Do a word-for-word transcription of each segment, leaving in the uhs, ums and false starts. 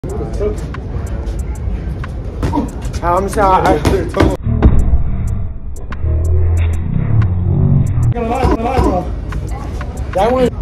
I'm sorry. That one.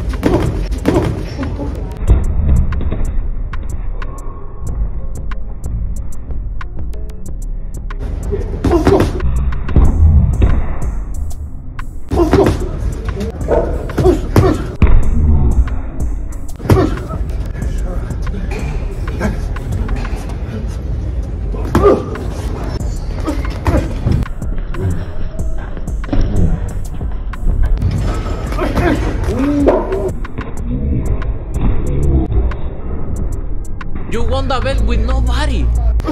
You won the belt with nobody.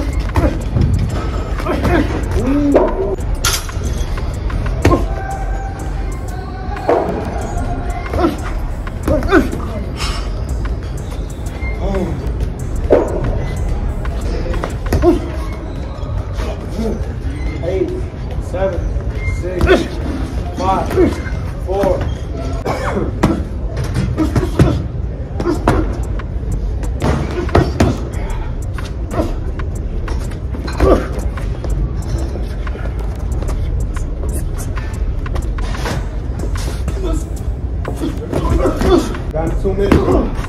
Eight, seven, six, five, four. Down to two minutes.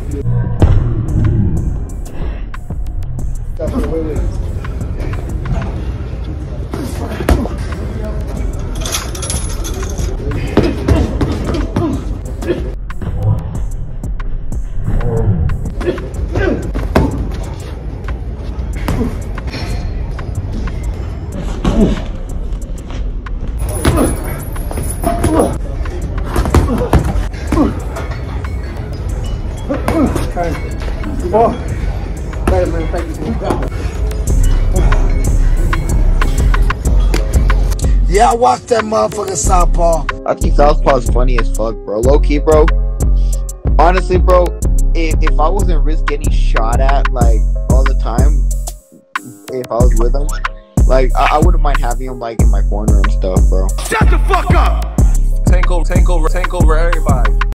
Stop the way with it. Okay. Four. Later, man. Thank you. Yeah, I watched that motherfucking Southpaw. I think Southpaw's funny as fuck, bro. Low key, bro. Honestly, bro, if, if I wasn't risk getting shot at like all the time, if I was with him, like I, I wouldn't mind having him like in my corner and stuff, bro. Shut the fuck up! Tank over, tank over, tank over everybody.